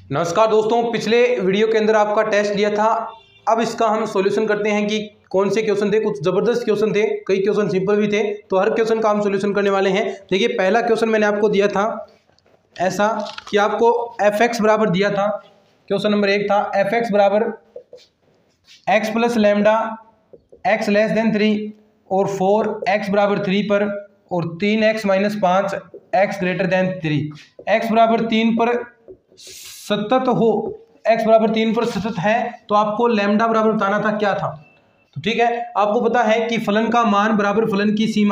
नमस्कार दोस्तों, पिछले वीडियो के अंदर आपका टेस्ट लिया था। अब इसका हम सॉल्यूशन करते हैं कि कौन से क्वेश्चन थे। कुछ ज़बरदस्त क्वेश्चन थे, कई क्वेश्चन सिंपल भी थे, तो हर क्वेश्चन का हम सॉल्यूशन करने वाले हैं। देखिए, पहला क्वेश्चन मैंने आपको दिया था ऐसा कि आपको एफ एक्स बराबर दिया था। क्वेश्चन नंबर 1 था एफ एक्स बराबर X plus lambda X less than 3 और 4 एक्स बराबर 3 पर और 3x minus 5 X greater than 3। X बराबर 3 पर सतत हो, x बराबर 3 पर सतत है, तो आपको लैम्डा बराबर बताना था क्या था। तो ठीक है, आपको पता है कि फलन का मान बराबर फलन की सीमा,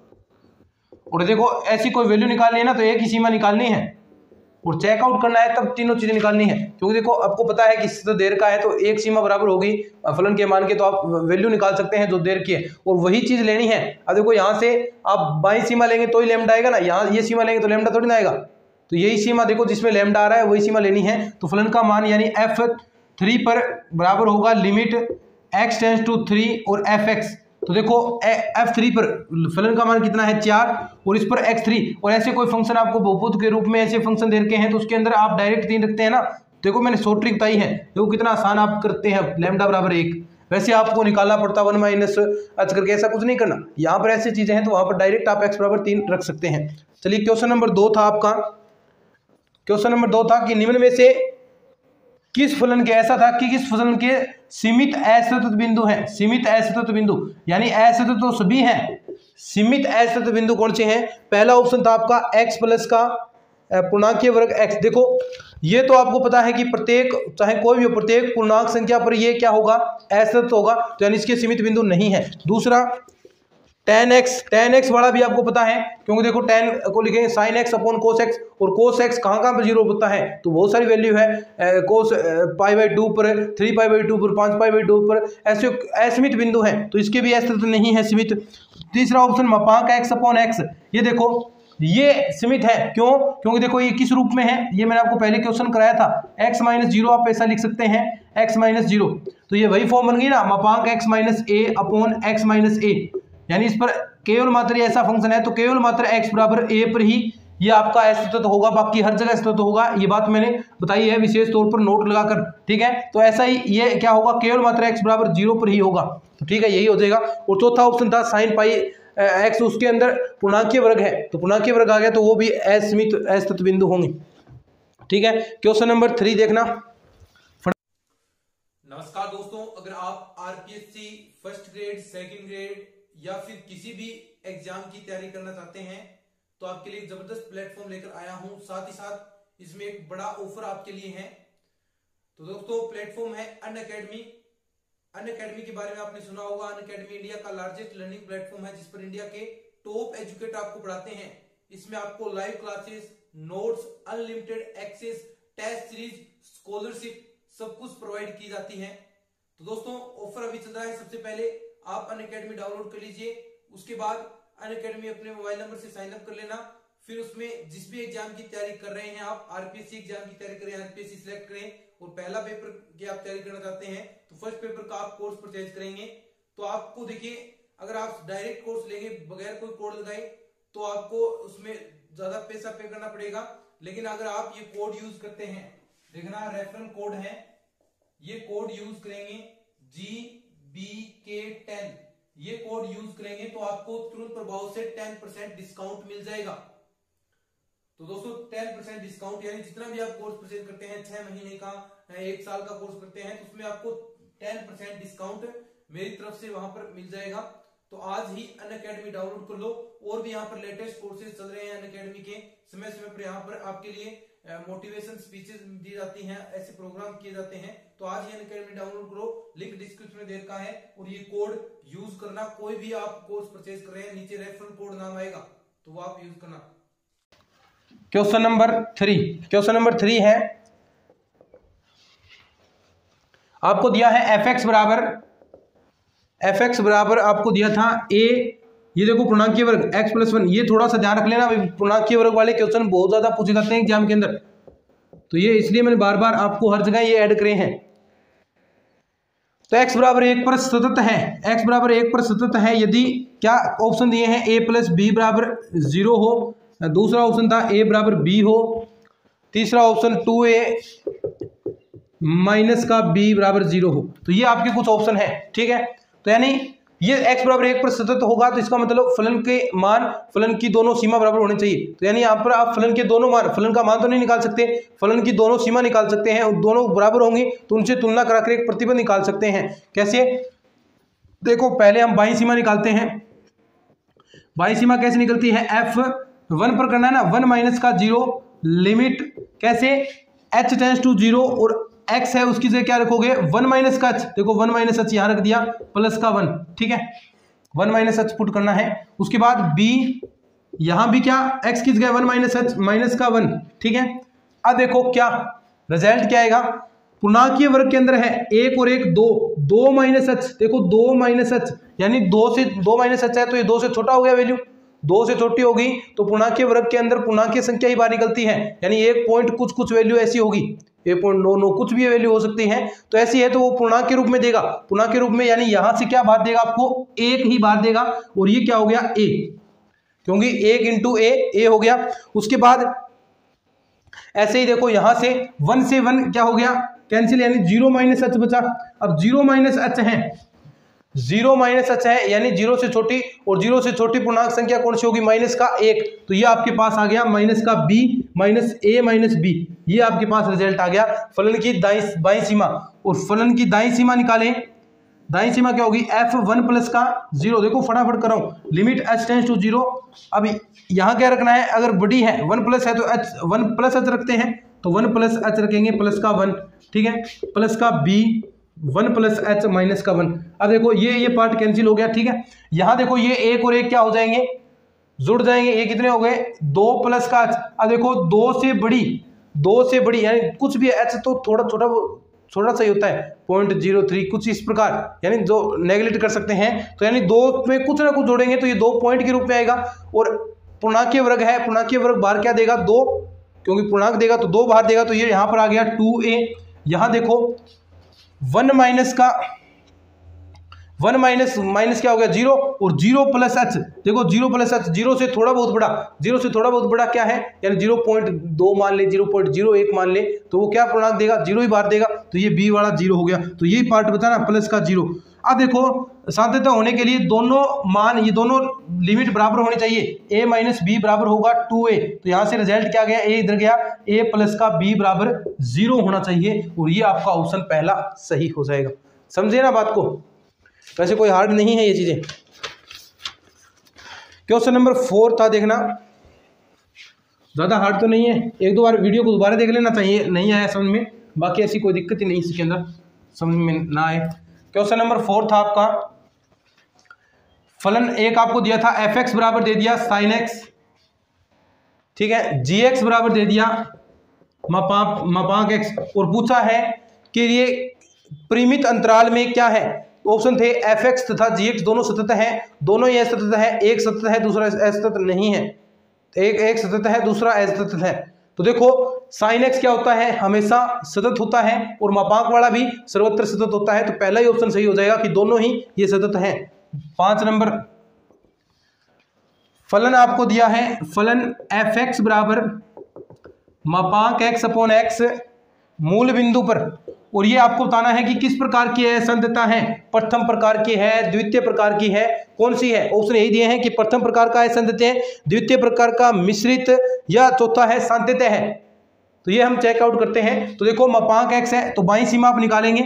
और देखो ऐसी कोई वैल्यू निकालनी है ना तो एक ही सीमा निकालनी है और चेकआउट करना है, तब तीनों चीजें निकालनी है। क्योंकि देखो आपको पता है कि सतत देर का है तो एक सीमा बराबर होगी फलन के मान के, तो आप वैल्यू निकाल सकते हैं जो देर की है और वही चीज लेनी है। अब देखो यहाँ से आप बाईं सीमा लेंगे तो ही लैम्डा आएगा ना, यहाँ ये सीमा लेंगे तो लैम्डा थोड़ी ना आएगा। तो यही सीमा देखो जिसमें लैम्डा आ रहा है वही सीमा लेनी है। तो फलन का मान यानी f3 पर बराबर होगा लिमिट x टेंड्स टू 3 और fx। तो देखो f3 पर फलन का मान कितना है 4 और इस पर x3, और ऐसे कोई फंक्शन आपको बहुपद के रूप में ऐसे फंक्शन दे रखे हैं तो उसके अंदर आप डायरेक्ट 3 रखते हैं ना। देखो मैंने शॉर्ट ट्रिक बताई है, देखो कितना आसान आप करते हैं। लैम्डा बराबर 1, वैसे आपको निकालना पड़ता 1 माइनस h करके, ऐसा कुछ नहीं करना। यहाँ पर ऐसी चीजें हैं तो वहां पर डायरेक्ट आप x बराबर 3 रख सकते हैं। चलिए क्वेश्चन नंबर 2 था आपका। क्वेश्चन नंबर 2 था कि निम्न में से किस फलन के ऐसा था कि किस फलन के सीमित असतत बिंदु हैं। सीमित असतत बिंदु यानी असतत तो सभी हैं, सीमित असतत बिंदु कौन से हैं। पहला ऑप्शन था आपका x प्लस का पूर्णांकीय वर्ग x। देखो ये तो आपको पता है कि प्रत्येक, चाहे कोई भी हो, प्रत्येक पूर्णांक संख्या पर ये क्या होगा, असतत होगा, तो यानी इसके सीमित बिंदु नहीं है। दूसरा tan x वाला भी आपको पता है, क्योंकि देखो tan को लिखेंगे sin x upon cos x, और cos x कहाँ कहाँ पर 0 होता है, तो बहुत सारी वैल्यू है। cos π/2 पर, 3π/2 पर, 5π/2 पर, ऐसे असीमित बिंदु हैं तो इसके भी असतत नहीं है सीमित। तीसरा ऑप्शन मापांक x अपॉन x, ये देखो ये सीमित है। क्यों? क्योंकि देखो ये किस रूप में है, ये मैंने आपको पहले क्वेश्चन कराया था। x माइनस 0 आप ऐसा लिख सकते हैं, x माइनस 0, तो ये वही फॉर्म बन गई ना, मापांक x minus a upon x minus a, यानी इस पर केवल मात्र ऐसा फंक्शन है तो केवल मात्र x बराबर a पर ही ये आपका असतत होगा, बाकी हर जगह असतत होगा। ये बात मैंने बताई है विशेष तौर पर नोट लगाकर, ठीक है। तो ऐसा ही ये क्या होगा, केवल मात्र x बराबर 0 पर ही होगा, तो ठीक है यही हो जाएगा। और चौथा ऑप्शन था sin पाई x, उसके अंदर पूर्णांकीय वर्ग है तो पूर्णांकीय वर्ग आ गया तो वो भी असीमित असतत बिंदु होंगे, ठीक है। क्वेश्चन नंबर 3 देखना। नमस्कार दोस्तों, अगर आप RPSC first grade, second grade या फिर किसी भी एग्जाम की तैयारी करना चाहते हैं तो आपके लिए जबरदस्त प्लेटफॉर्म लेकर आया हूं। साथ ही साथ इसमें एक बड़ा ऑफर आपके लिए है। तो दोस्तों प्लेटफॉर्म है अनअकैडमी। अनअकैडमी के बारे में आपने सुना होगा। अनअकैडमी इंडिया का लार्जेस्ट लर्निंग प्लेटफॉर्म है जिस पर इंडिया के टॉप एजुकेटर आपको पढ़ाते हैं। इसमें आपको live classes, notes, unlimited access, test series, scholarship सब कुछ प्रोवाइड की जाती है। तो दोस्तों ऑफर अभी चल रहा है। सबसे पहले आप अनअकैडमी डाउनलोड कर लीजिए, उसके बाद अनअकैडमी अपने मोबाइल नंबर से साइन अप कर लेना। फिर उसमें जिस भी एग्जाम की तैयारी कर रहे हैं, आप आरपीएससी एग्जाम की तैयारी करें, आरपीएससी सिलेक्ट करें और पहला पेपर की आप तैयारी करना चाहते हैं तो फर्स्ट पेपर का आप कोर्स परचेज करेंगे। तो आपको देखिए, अगर आप डायरेक्ट कोर्स लेंगे बगैर कोई कोड लगाए तो आपको उसमें ज्यादा पैसा पे करना पड़ेगा। लेकिन अगर आप ये कोड यूज करते हैं, देखना रेफरल कोड है, ये कोड यूज करेंगे GBK10, ये कोड यूज करेंगे तो आपको तुरंत प्रभाव से 10% डिस्काउंट मिल जाएगा। तो दोस्तों 10% डिस्काउंट यानी जितना भी आप कोर्स परचेज करते हैं, 6 महीने का, 1 साल का कोर्स करते हैं, तो उसमें आपको 10% डिस्काउंट मेरी तरफ से वहां पर मिल जाएगा। तो आज ही अनअकैडमी डाउनलोड कर लो। और भी यहाँ पर लेटेस्ट कोर्सेज चल रहे हैं अनअकैडमी के, समय समय पर यहाँ पर आपके लिए मोटिवेशन स्पीचेस दी जाती हैं, ऐसे प्रोग्राम किए जाते हैं। तो आज ही अनअकैडमी डाउनलोड करो, लिंक डिस्क्रिप्शन में दे रखा है और ये कोड यूज करना। कोई भी आप कोर्स परचेज कर रहे हैं, नीचे रेफरल कोड नाम आएगा तो वो आप यूज करना। क्वेश्चन नंबर 3, क्वेश्चन नंबर 3 है, आपको दिया है एफ एक्स बराबर आपको दिया था a, ये देखो पूर्णांकीय वर्ग x प्लस 1। ये थोड़ा सा ध्यान रख लेना, पूर्णांकीय वर्ग वाले क्वेश्चन बहुत ज्यादा पूछे जाते हैं एग्जाम के अंदर, तो ये इसलिए मैंने बार बार आपको हर जगह ये ऐड करे हैं। तो x बराबर 1 पर सतत है, x बराबर 1 पर सतत है यदि क्या ऑप्शन दिए हैं a प्लस बी बराबर 0 हो, दूसरा ऑप्शन था a बराबर b हो, तीसरा ऑप्शन 2a माइनस का b बराबर 0 हो। तो ये आपके कुछ ऑप्शन है, ठीक है। तो यानी ये x बराबर 1 पर सतत होगा, तो इसका मतलब फलन के मान, फलन की दोनों सीमा बराबर होनी चाहिए। तो यानी यहाँ पर आप फलन के दोनों मान, फलन का मान तो नहीं निकाल सकते, फलन की दोनों सीमा निकाल सकते हैं, दोनों बराबर होंगी तो उनसे तुलना कराकर एक प्रतिबंध निकाल सकते हैं। कैसे? देखो पहले हम बाईं सीमा निकालते हैं। बाईं सीमा कैसे निकलती है? f1 पर करना है ना, 1 माइनस का 0 लिमिट कैसे, h टेंड्स टू 0 और x है उसकी जगह क्या रखोगे 1 माइनस का h, देखो 1 माइनस h यहाँ रख दिया प्लस का 1, ठीक है, 1 माइनस h पुट करना है। उसके बाद b यहाँ भी क्या, x की जगह 1 माइनस h माइनस का 1, ठीक है। अब देखो क्या रिजल्ट क्या आएगा, पूर्णांकीय वर्ग के अंदर है 1 और 1 2, 2 माइनस h, देखो 2 माइनस h यानी 2 माइनस h है तो ये 2 से छोटा हो गया, वैल्यू 2 से छोटी होगी तो पूर्णांकीय वर्ग के अंदर पूर्णांकीय संख्या ही बाहर निकलती है, यानी 1 पॉइंट कुछ वैल्यू ऐसी होगी, 1.99 कुछ भी वैल्यू हो सकती है, तो ऐसी है तो वो पूर्णांक के रूप में देगा, पूर्णांक के रूप में, यानी यहां से क्या बात देगा आपको, 1 ही बात देगा, और ये क्या हो गया a, क्योंकि 1 इंटू ए हो गया। उसके बाद ऐसे ही देखो यहां से 1 से 1 क्या हो गया, कैंसिल, यानी 0 माइनस h बचा। अब 0 माइनस h है, 0 माइनस h है यानी 0 से छोटी, और 0 से छोटी पूर्णांक संख्या कौन सी होगी, माइनस का 1, तो ये आपके पास आ गया माइनस का b minus a minus b, ये आपके पास रिजल्ट आ गया फलन की बाईं सीमा। और फलन की दाईं सीमा निकालें, दाईं सीमा क्या होगी, f1 प्लस का 0, देखो फटाफट कर रहा हूं, लिमिट h टेंड्स टू 0। अब यहाँ क्या रखना है, अगर बड़ी है 1 प्लस है तो h 1 प्लस h रखते हैं, तो 1 प्लस h रखेंगे प्लस का 1, ठीक है, प्लस का b 1 प्लस h माइनस का 1। अब देखो ये पार्ट कैंसिल हो गया, ठीक है। यहाँ देखो ये 1 और 1 क्या हो जाएंगे, जुड़ जाएंगे, ये कितने हो गए 2 प्लस का h। अब देखो 2 से बड़ी यानी कुछ भी h तो थोड़ा सा ही होता है 0.03 कुछ इस प्रकार, यानी जो नेगलेक्ट कर सकते हैं, तो यानी 2 में कुछ ना कुछ जोड़ेंगे तो ये 2 पॉइंट के रूप में आएगा। और पूर्णांकीय वर्ग है, पूर्णांकीय वर्ग बाहर क्या देगा 2, क्योंकि पूर्णांक देगा तो 2 बाहर देगा, तो ये यहाँ पर आ गया 2a। यहाँ देखो 1 माइनस क्या हो गया 0, और 0 प्लस h, देखो 0 प्लस h 0 से थोड़ा बहुत बड़ा क्या है, यानी 0.2 मान ले, 0.01 मान ले, तो वो क्या पूर्णांक देगा 0 ही बाहर देगा, तो ये b वाला 0 हो गया, तो यही पार्ट बताना प्लस का 0। अब देखो साध्यता होने के लिए दोनों मान, ये दोनों लिमिट बराबर होनी चाहिए, a माइनस b बराबर होगा 2a, तो यहाँ से रिजल्ट क्या गया, a इधर गया, a प्लस का b बराबर 0 होना चाहिए, और ये आपका ऑप्शन पहला सही हो जाएगा। समझे ना बात को, वैसे कोई हार्ड नहीं है ये चीजें। क्वेश्चन नंबर 4 था, देखना ज्यादा हार्ड तो नहीं है, एक दो बार वीडियो को दोबारा देख लेना चाहिए, नहीं आया समझ में, बाकी ऐसी कोई दिक्कत ही नहीं इसके अंदर, समझ में ना आए। क्वेश्चन नंबर 4 था आपका, फलन एक आपको दिया था fx बराबर दे दिया sin x, ठीक है, gx बराबर दे दिया मापांक x, और पूछा है कि ये परिमित अंतराल में क्या है। ऑप्शन थे fx तथा gx दोनों सतत हैं, दोनों ये सतत है, एक सतत है दूसरा असतत नहीं है, एक सतत है दूसरा असतत है। तो देखो sin x क्या होता है, हमेशा सतत होता है, और मापांक वाला भी सर्वत्र सतत होता है, तो पहला ही ऑप्शन सही हो जाएगा कि दोनों ही ये सतत हैं। 5 नंबर, फलन आपको दिया है, फलन fx बराबर मापांक x अपॉन x मूल बिंदु पर, और ये आपको बताना है कि किस प्रकार की असंतता है, प्रथम प्रकार की है, द्वितीय प्रकार की है, कौन सी है। ऑप्शन यही दिए हैं कि प्रथम प्रकार का असंतत है, द्वितीय प्रकार का मिश्रित, या चौथा है शांतत है। तो ये हम चेकआउट करते हैं। तो देखो मापांक x है तो बाईं सीमा आप निकालेंगे।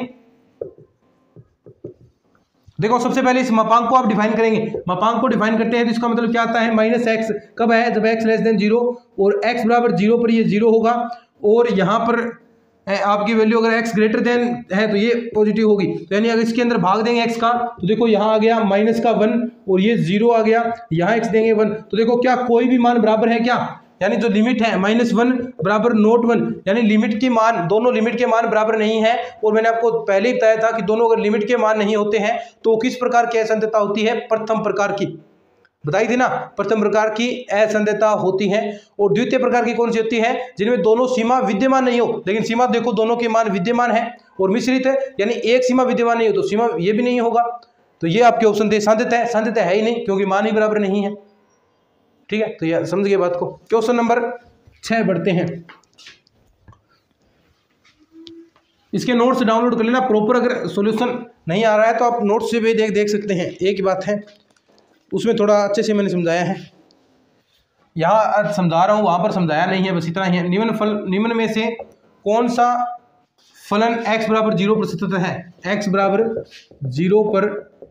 देखो सबसे पहले इस मापांक को आप डिफाइन करेंगे, मापांक को डिफाइन करते हैं तो इसका मतलब क्या आता है, माइनस एक्स कब है, जब x लेस देन 0, और x बराबर 0 पर ये 0 होगा, और यहाँ पर आपकी वैल्यू अगर x ग्रेटर देन है तो ये पॉजिटिव होगी। तो यानी अगर इसके अंदर भाग देंगे x का, तो देखो यहाँ आ गया माइनस का 1, और ये 0 आ गया, यहाँ x देंगे 1, तो देखो क्या कोई भी मान बराबर है क्या, यानी जो लिमिट है -1 बराबर नॉट 1, यानी लिमिट के मान, दोनों लिमिट के मान बराबर नहीं है। और मैंने आपको पहले ही बताया था कि दोनों अगर लिमिट के मान नहीं होते हैं तो किस प्रकार की असंतता होती है, प्रथम प्रकार की, बताई थी ना, प्रथम प्रकार की असंतता होती है। और द्वितीय प्रकार की कौन सी होती है, जिनमें दोनों सीमा विद्यमान नहीं हो, लेकिन सीमा देखो दोनों के मान विद्यमान है, और मिश्रित है यानी एक सीमा विद्यमान नहीं हो तो सीमा ये भी नहीं होगा। तो ये आपके ऑप्शन थे, शांतता है ही नहीं क्योंकि मान ही बराबर नहीं है, ठीक है। तो ये समझ गए बात को। क्वेश्चन नंबर 6 बढ़ते हैं। इसके नोट्स डाउनलोड कर लेना प्रॉपर। अगर सॉल्यूशन नहीं आ रहा है तो आप नोट्स से भी देख सकते हैं। एक ही बात है, उसमें थोड़ा अच्छे से मैंने समझाया है, यहाँ समझा रहा हूँ वहाँ पर समझाया नहीं है, बस इतना ही है। निम्न में से कौन सा फलन x बराबर 0 पर सतत है? x बराबर 0 पर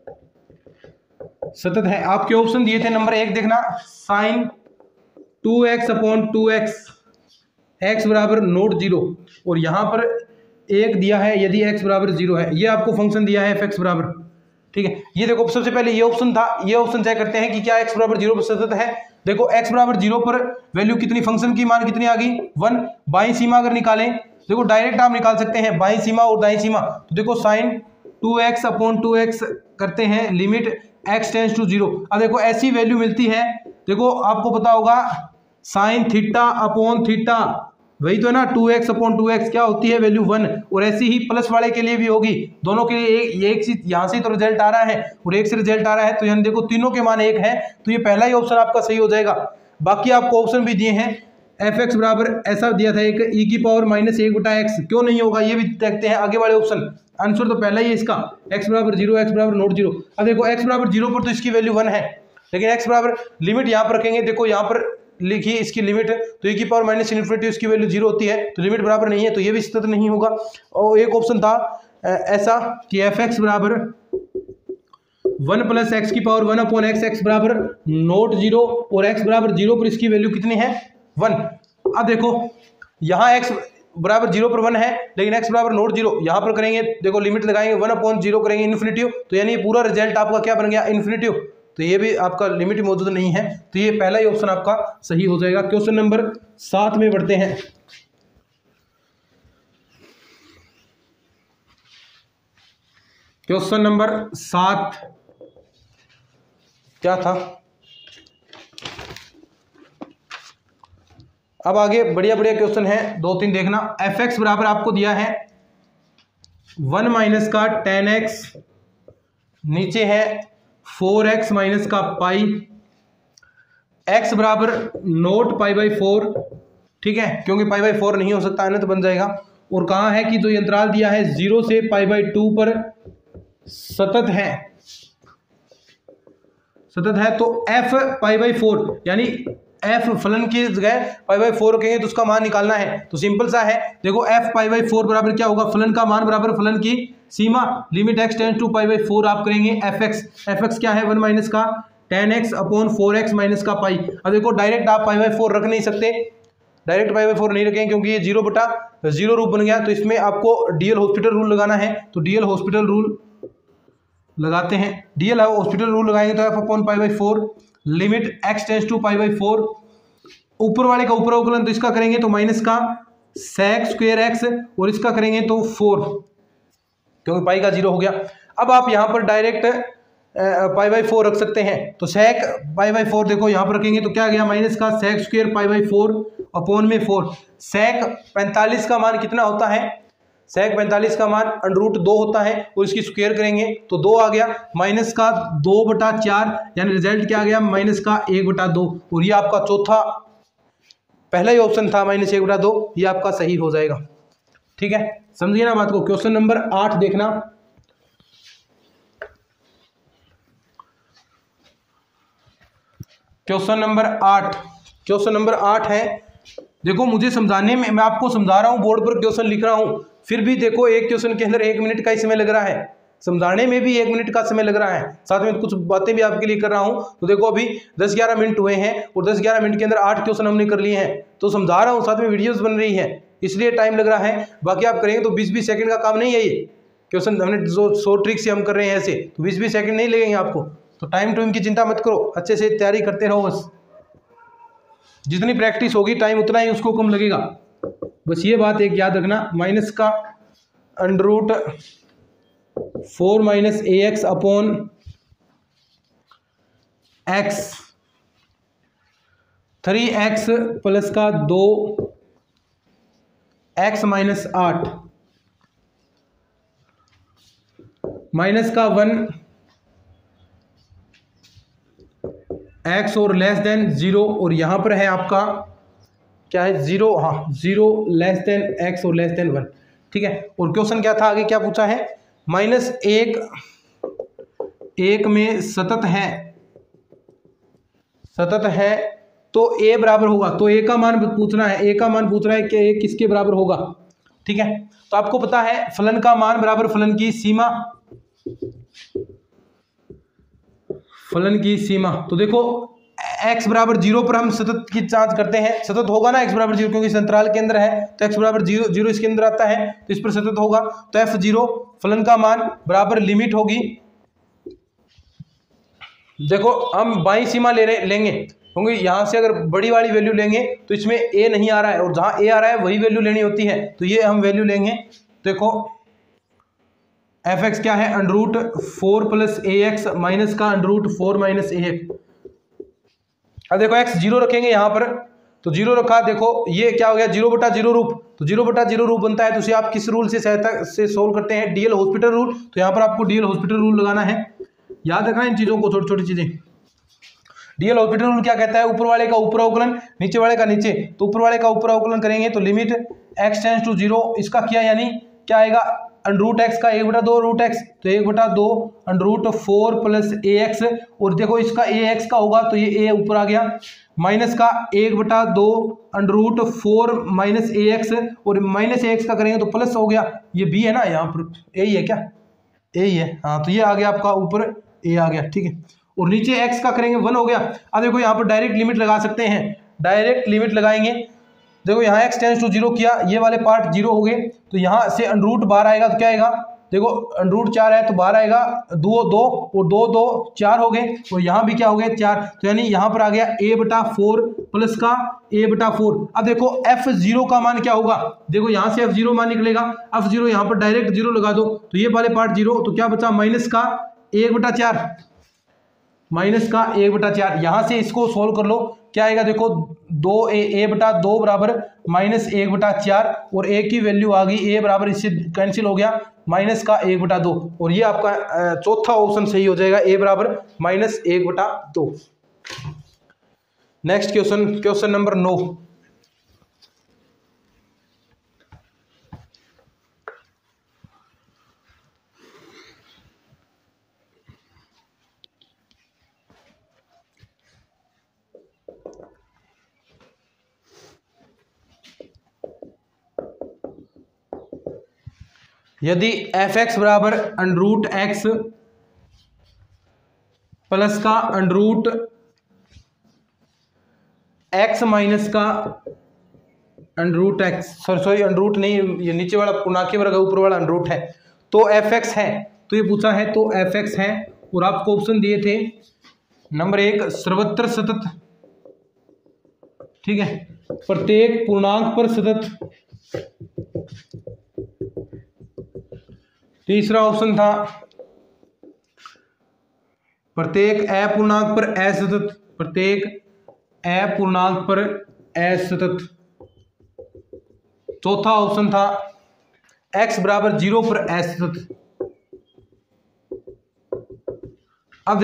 सतत है। आपके ऑप्शन दिए थे, नंबर 1 देखना, sine 2x upon 2x, x बराबर नॉट 0, और यहाँ पर एक दिया है यदि x बराबर 0 है। ये आपको फंक्शन दिया है fx बराबर, ठीक है। ये देखो सबसे पहले ये ऑप्शन था, ये ऑप्शन चेक करते हैं कि क्या x बराबर 0 पर सतत है। देखो x बराबर 0 पर वैल्यू कितनी, फंक्शन की मान कितनी आ गई 1। बाईं सीमा अगर निकालें, देखो डायरेक्ट आप निकाल सकते हैं बाईं सीमा और दाईं सीमा। तो देखो साइन 2x अपॉन 2x करते हैं, लिमिट x टेंड्स टू 0। अब देखो ऐसी वैल्यू मिलती है, देखो आपको पता होगा साइन थीटा अपॉन थीटा, वही तो है ना, 2x अपॉन 2x क्या होती है वैल्यू 1। और ऐसी ही प्लस वाले के लिए भी होगी, दोनों के लिए एक से यहाँ से तो रिजल्ट आ रहा है और एक से रिजल्ट आ रहा है, तो यहाँ देखो तीनों के मान एक है, तो ये पहला ही ऑप्शन आपका सही हो जाएगा। बाकी आपको ऑप्शन भी दिए हैं, fx बराबर ऐसा दिया था एक e की पावर माइनस 1/x, क्यों नहीं होगा ये भी देखते हैं आगे वाले ऑप्शन। आंसर तो पहला ही है इसका, x बराबर 0, x बराबर नॉट 0। अब देखो x बराबर 0 पर तो इसकी वैल्यू 1 है, लेकिन x बराबर लिमिट यहाँ पर रखेंगे, देखो यहाँ पर लिखिए इसकी लिमिट, तो e की पावर माइनस इन्फिनिटी इसकी वैल्यू 0 होती है, तो लिमिट बराबर नहीं है, तो ये भी सतत नहीं होगा। और एक ऑप्शन था ऐसा कि fx बराबर 1 प्लस एक्स की पावर 1 अपॉन एक्स, एक्स बराबर नॉट 0, और x बराबर 0 पर इसकी वैल्यू कितनी है 1। अब देखो यहाँ x बराबर 0 पर 1 है, लेकिन x बराबर नॉट 0, यहाँ पर करेंगे देखो लिमिट लगाएंगे 1 अपॉन 0 करेंगे इन्फिनिटिव, तो यानी पूरा रिजल्ट आपका क्या बन गया इन्फिनिटिव, तो ये भी आपका लिमिट मौजूद नहीं है, तो ये पहला ही ऑप्शन आपका सही हो जाएगा। क्वेश्चन नंबर 7 में बढ़ते हैं। क्वेश्चन नंबर 7 क्या था, अब आगे बढ़िया बढ़िया क्वेश्चन है 2-3 देखना। fx बराबर आपको दिया है 1 माइनस का tan x, नीचे है 4x माइनस का पाई, x बराबर नोट पाई बाई 4, ठीक है, क्योंकि पाई बाई 4 नहीं हो सकता है ना, तो बन जाएगा। और कहाँ है कि जो ये अंतराल दिया है 0 से पाई बाई 2 पर सतत है, सतत है, तो f पाई बाई 4, यानी f फलन की जगह पाई बाई 4 रखेंगे तो उसका मान निकालना है, तो सिंपल सा है। देखो f पाई बाई 4 बराबर क्या होगा, फलन का मान बराबर फलन की सीमा, limit x tends to pi by 4 आप करेंगे fx क्या है 1 माइनस का tan x upon 4x minus का पाई। अब देखो डायरेक्ट आप पाई बाई 4 रख नहीं सकते, डायरेक्ट पाई बाई 4 नहीं रखेंगे क्योंकि ये 0/0 रूप बन गया, तो इसमें आपको डीएल हॉस्पिटल रूल लगाना है, तो डीएल हॉस्पिटल रूल लगाते हैं। डीएल हॉस्पिटल रूल लगाएंगे तो f upon pi by 4, limit x tends to pi by 4, ऊपर वाले का ऊपर अवकलन तो इसका करेंगे तो माइनस का sec स्क्वायर x, और इसका करेंगे तो 4, क्योंकि पाई का 0 हो गया। अब आप यहाँ पर डायरेक्ट पाई बाई 4 रख सकते हैं, तो sec पाई बाई 4 देखो यहाँ पर रखेंगे तो क्या गया माइनस का sec square pi by 4 upon में 4। sec 45 का मान कितना होता है, sec 45 का मान √2 होता है, और इसकी स्क्वायर करेंगे तो 2 आ गया, माइनस का 2/4, यानी रिजल्ट क्या आ गया माइनस का 1/2, और ये आपका चौथा पहला ही ऑप्शन था माइनस 1/2, ये आपका सही हो जाएगा। ठीक है, समझिए ना बात को। क्वेश्चन नंबर 8 देखना, क्वेश्चन नंबर 8 है। देखो मुझे समझाने में, मैं आपको समझा रहा हूँ, बोर्ड पर क्वेश्चन लिख रहा हूँ, फिर भी देखो एक क्वेश्चन के अंदर 1 मिनट का ही समय लग रहा है, समझाने में भी 1 मिनट का समय लग रहा है, साथ में कुछ बातें भी आपके लिए कर रहा हूँ। तो देखो अभी 10-11 मिनट हुए हैं और 10-11 मिनट के अंदर 8 क्वेश्चन हमने कर लिए हैं, तो समझा रहा हूँ, साथ में वीडियोस बन रही है, इसलिए टाइम लग रहा है। बाकी आप करेंगे तो 20-20 सेकंड का काम नहीं है, ये क्वेश्चन हमने जो 100 ट्रिक से हम कर रहे हैं ऐसे, तो 20-20 सेकंड नहीं लगेंगे आपको, तो टाइम की चिंता मत करो, अच्छे से तैयारी करते रहो, बस जितनी प्रैक्टिस होगी टाइम उतना ही उसको कम लगेगा। बस ये बात एक याद रखना, माइनस का √4 minus ax upon x, 3x plus का 2x माइनस 8, माइनस का 1x और लेस देन 0, और यहाँ पर है आपका क्या है 0, हाँ 0 लेस देन x और लेस देन 1। ठीक है। और क्वेश्चन क्या था, आगे क्या पूछा है, -1 में सतत है तो a बराबर होगा, तो a का मान पूछना है, a का मान पूछ रहा है कि a किसके बराबर होगा, ठीक है। तो आपको पता है फलन का मान बराबर फलन की सीमा, तो देखो x बराबर 0 पर हम सतत की जांच करते हैं, सतत होगा ना x बराबर 0, क्योंकि इस अंतराल के अंदर है, तो x बराबर 0 इसके अंदर आता है, तो इस पर सतत होगा, तो f0 फलन का मान बराबर लिमिट होगी। देखो हम बाईं सीमा लेंगे, क्योंकि यहाँ से अगर बड़ी वाली वैल्यू लेंगे तो इसमें a नहीं आ रहा है, और जहाँ a आ रहा है वही वैल्यू लेनी होती है, तो ये हम वैल्यू लेंगे। देखो fx क्या है, √4 + ax माइनस का √4 - ax। अब देखो x 0 रखेंगे यहाँ पर, तो 0 रखा, देखो ये क्या हो गया 0/0 रूप, तो 0/0 रूप बनता है, तो उसे आप किस रूल से सहायता से सोल्व करते हैं, डीएल हॉस्पिटल रूल। तो यहाँ पर आपको डीएल हॉस्पिटल रूल लगाना है, याद रखना इन चीज़ों को, छोटी छोटी चीज़ें। डीएल हॉस्पिटल रूल क्या कहता है, ऊपर वाले का ऊपर अवकलन, नीचे वाले का नीचे, तो ऊपर वाले का ऊपर अवकलन करेंगे तो लिमिट x टेंड्स टू 0, इसका क्या यानी क्या आएगा, √x का 1/2 √x, तो 1/2 √4 + ax, और देखो इसका ax का होगा तो ये a ऊपर आ गया, माइनस का 1/2 √4 - ax, और -ax का करेंगे तो प्लस हो गया, ये b है ना, यहाँ पर a ही है क्या, a ही है, हाँ, तो ये आ गया आपका ऊपर a आ गया, ठीक है। और नीचे x का करेंगे 1 हो गया। अब देखो यहाँ पर डायरेक्ट लिमिट लगा सकते हैं, डायरेक्ट लिमिट लगाएंगे, देखो यहाँ x टेंड्स टू 0 किया, ये वाले पार्ट 0 हो गए, तो यहाँ से √ बाहर आएगा तो क्या आएगा, देखो √4 है तो बाहर आएगा 2 और 2 2 4 हो गए, और यहाँ भी क्या हो गए 4, तो यानी यहाँ पर आ गया a/4 प्लस का a/4। अब देखो f0 का मान क्या होगा, देखो यहाँ से f0 मान निकलेगा, f0 यहाँ पर डायरेक्ट 0 लगा दो, तो ये वाले पार्ट 0, तो क्या बचा माइनस का 1/4, यहाँ से इसको सोल्व कर लो, क्या आएगा देखो 2a/2 बराबर -1/4, और a की वैल्यू आ गई, a बराबर इससे कैंसिल हो गया माइनस का 1/2, और ये आपका चौथा ऑप्शन सही हो जाएगा, a बराबर -1/2। Next question number 9। यदि fx बराबर √x प्लस का √x माइनस का √x, सॉरी √ नहीं, ये नीचे वाला पूर्णांक वर्ग है, ऊपर वाला √ है, तो fx है, तो ये पूछा है तो fx है, और आपको ऑप्शन दिए थे नंबर 1 सर्वत्र सतत, ठीक है, प्रत्येक पूर्णांक पर सतत, तीसरा ऑप्शन था प्रत्येक अपूर्णांक पर असतत, प्रत्येक अपूर्णांक पर असतत, चौथा ऑप्शन था x बराबर 0 पर असतत। अब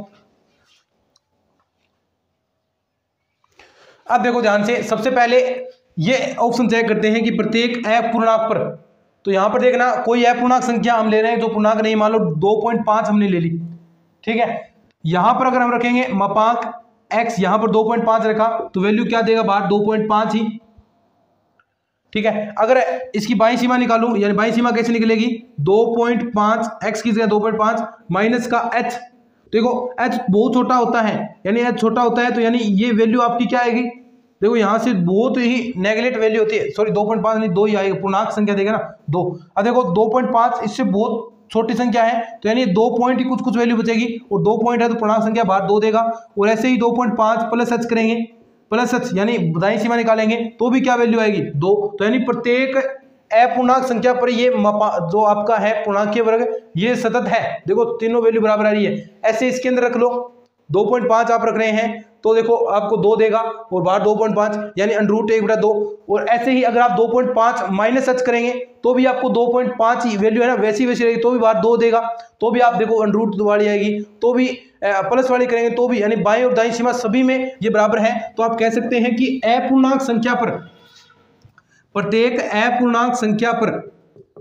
देखो ध्यान से, सबसे पहले ये ऑप्शन चेक करते हैं कि प्रत्येक अपूर्णांक पर, तो यहां पर देखना कोई अपूर्णांक संख्या हम ले रहे हैं, जो पूर्णांक नहीं, मान लो 2.5 हमने ले ली, ठीक है। यहां पर अगर हम रखेंगे मापांक x, यहां पर 2.5 रखा तो वैल्यू क्या देगा बाहर, 2.5 ही, ठीक है। अगर इसकी बाईं सीमा निकालूं, यानी बाईं सीमा कैसे निकलेगी, 2.5 x की जगह 2.5 माइनस का h, देखो h बहुत छोटा होता है, यानी h छोटा होता है, तो यानी ये वैल्यू आपकी क्या आएगी, देखो यहां से बहुत ही नेगलेक्ट वैल्यू होती है, सॉरी 2.5 नहीं 2 ही आएगा, पूर्णांक संख्या देगा ना 2। अब देखो 2.5 इससे बहुत छोटी संख्या है, तो यानी 2 पॉइंट की कुछ वैल्यू बचेगी, और 2 पॉइंट है तो पूर्णांक संख्या बाहर 2 देगा, और ऐसे ही 2.5 प्लस h करेंगे, प्लस h यानी दाईं सीमा निकालेंगे तो भी क्या वैल्यू आएगी 2, तो यानी प्रत्येक अपूर्णांक संख्या पर ये जो आपका है पूर्णांकीय वर्ग ये सतत है, देखो तीनों वैल्यू बराबर आ रही है। ऐसे इसके अंदर रख लो, 2.5 आप रख रहे हैं तो देखो आपको 2 देगा, और बाहर 2.5 यानी √1/2, और ऐसे ही अगर आप 2.5 माइनस h करेंगे तो भी आपको 2.5 ही वैल्यू है ना, वैसी रहेगी, तो भी बाहर 2 देगा, तो भी आप देखो √2 वाली आएगी, तो भी प्लस वाली करेंगे तो भी, यानी बाईं और दाईं सीमा सभी में ये बराबर है। तो आप कह सकते हैं कि अपूर्णांक संख्या पर, प्रत्येक अपूर्णांक संख्या पर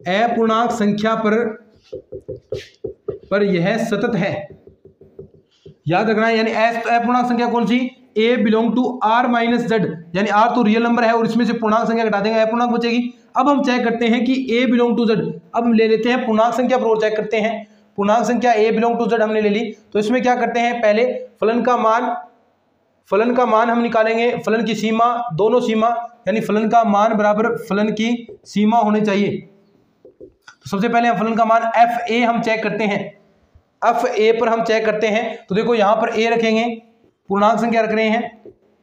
अपूर्णांक संख्या पर यह सतत है। याद रखना है, यानी अपूर्णांक संख्या कौन सी, a belong to r minus Z, यानी r तो रियल नंबर है और इसमें से पूर्णांक संख्या घटा देंगे, अपूर्णांक बचेगी। अब हम चेक करते हैं कि a बिलोंग टू z, अब हम ले लेते हैं पूर्णांक संख्या पर और चेक करते हैं। पूर्णांक संख्या a बिलोंग टू z हमने ले ली, तो इसमें क्या करते हैं, पहले फलन का मान हम निकालेंगे, फलन की सीमा, दोनों सीमा, यानी फलन का मान बराबर फलन की सीमा होने चाहिए। तो सबसे पहले हम फलन का मान fa हम चेक करते हैं, fa पर हम चेक करते हैं। तो देखो यहाँ पर a रखेंगे, पूर्णांक संख्या रख रहे हैं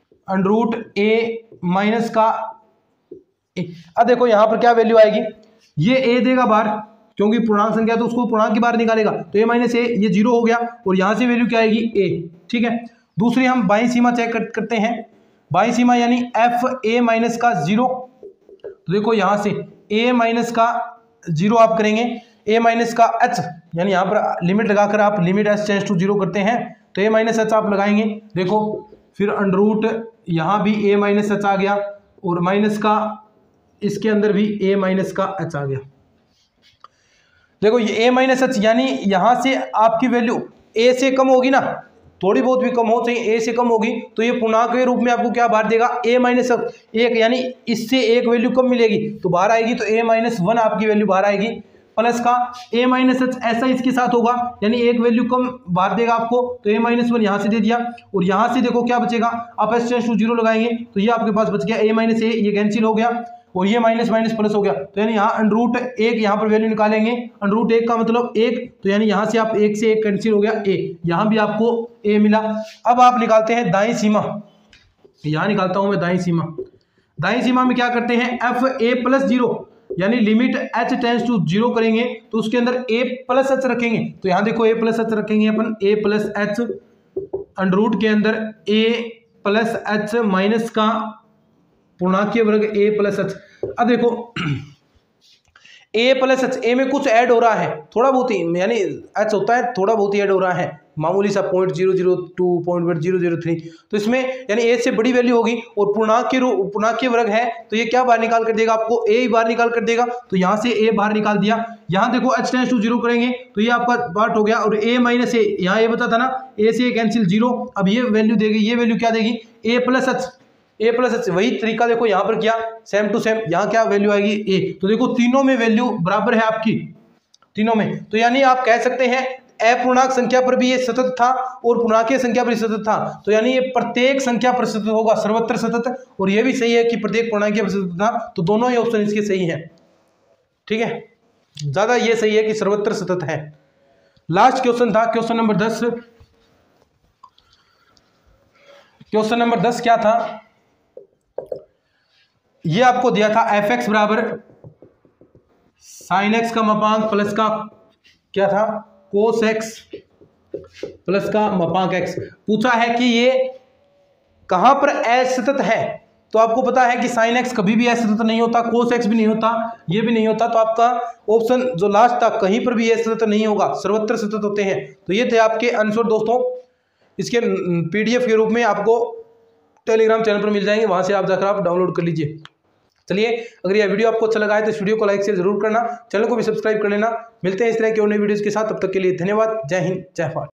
√a माइनस का a। अब देखो यहाँ पर क्या वैल्यू आएगी, ये a देगा बाहर, क्योंकि पूर्णांक संख्या तो उसको पूर्णांक की बाहर निकालेगा, तो a माइनस a, ये 0 हो गया और यहाँ से वैल्यू क्या आएगी a। ठीक है, दूसरी हम बाईं सीमा चेक करते हैं, बाईं सीमा यानी fa माइनस का 0। तो देखो यहाँ से a माइनस का 0 आप करेंगे, a माइनस का h, यानी यहाँ पर लिमिट लगाकर आप लिमिट h टेंड्स टू 0 करते हैं, तो a माइनस h आप लगाएंगे। देखो फिर अंडर यहाँ भी a माइनस h आ गया और माइनस का इसके अंदर भी a माइनस का h आ गया। देखो ये a माइनस h, यानी यहाँ से आपकी वैल्यू a से कम होगी ना, थोड़ी बहुत भी कम हो चाहिए, a से कम होगी, तो ये पूर्णांक के रूप में आपको क्या बाहर देगा, a माइनस 1, यानी इससे एक वैल्यू कम मिलेगी तो बाहर आएगी, तो a माइनस 1 आपकी वैल्यू बाहर आएगी, प्लस का a माइनस h ऐसा इसके साथ होगा, यानी एक वैल्यू कम बाहर देगा आपको, तो a माइनस 1 यहाँ से दे दिया और यहाँ से देखो क्या बचेगा, आप h टेंड्स टू 0 लगाएंगे तो ये आपके पास बच गया a माइनस a, ये कैंसिल हो गया और ये माइनस माइनस प्लस हो गया, तो यानी यहाँ √1 यहाँ पर वैल्यू निकालेंगे, √1 का मतलब 1, तो यानी यहाँ से आप 1 से 1 कैंसिल हो गया a, यहाँ भी आपको a मिला। अब आप निकालते हैं दाईं सीमा, यहाँ निकालता हूँ मैं दाईं सीमा। दाईं सीमा में क्या करते हैं, fa प्लस 0, यानी लिमिट h टेंड्स टू 0 करेंगे तो उसके अंदर a प्लस h रखेंगे, तो यहाँ देखो a प्लस h रखेंगे अपन, a प्लस h अंडर के अंदर a प्लस h माइनस का पूर्णांकीय वर्ग a प्लस h। अब देखो a प्लस h, a में कुछ ऐड हो रहा है थोड़ा बहुत ही, यानी h होता है थोड़ा बहुत ही ऐड हो रहा है, मामूली सा 0.002 0.003, तो इसमें यानी a से बड़ी वैल्यू होगी और पूर्णांकीय वर्ग है, तो ये क्या बाहर निकाल कर देगा आपको, a बाहर निकाल कर देगा, तो यहाँ से a बाहर निकाल दिया। यहाँ देखो h टेंड्स टू 0 करेंगे तो ये आपका पार्ट हो गया और a माइनस a, यहाँ a बता था ना, a से कैंसिल 0, अब ये वैल्यू देगी, ये वैल्यू क्या देगी, a प्लस h, वही तरीका देखो यहाँ पर किया, सेम टू सेम, यहाँ क्या वैल्यू आएगी a, तो देखो तीनों में वैल्यू बराबर है आपकी, तीनों में, तो यानी आप कह सकते हैं अपूर्णांक संख्या पर भी ये सतत था और पूर्णांकीय संख्या पर सतत था, तो यानी ये प्रत्येक संख्या पर सतत होगा, सर्वत्र सतत, और ये भी सही है कि प्रत्येक पूर्णांकीय पर सतत था, तो दोनों ही ऑप्शन इसके सही है। ठीक है, ज्यादा ये सही है कि सर्वत्र सतत है। लास्ट क्वेश्चन था क्वेश्चन नंबर 10। क्वेश्चन नंबर 10 क्या था, ये आपको दिया था f(x) बराबर sin x का मापांक प्लस का क्या था, cos x प्लस का मापांक x। पूछा है कि ये कहां पर असतत है, तो आपको पता है कि sin x कभी भी असतत नहीं होता, cos x भी नहीं होता, ये भी नहीं होता, तो आपका ऑप्शन जो लास्ट था कहीं पर भी असतत नहीं होगा, सर्वत्र सतत होते हैं। तो ये थे आपके आंसर दोस्तों, इसके PDF के रूप में आपको टेलीग्राम चैनल पर मिल जाएंगे, वहां से आप जाकर आप डाउनलोड कर लीजिए। चलिए, अगर यह वीडियो आपको अच्छा लगा है तो इस वीडियो को लाइक शेयर जरूर करना, चैनल को भी सब्सक्राइब कर लेना। मिलते हैं इस तरह के और नई वीडियोस के साथ, तब तक के लिए धन्यवाद। जय हिंद, जय भारत।